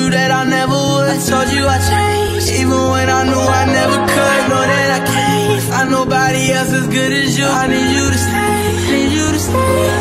you that I never would. I told you I changed, even when I knew I never could. Know that I can't find nobody else as good as you. I need you to stay, need you to stay.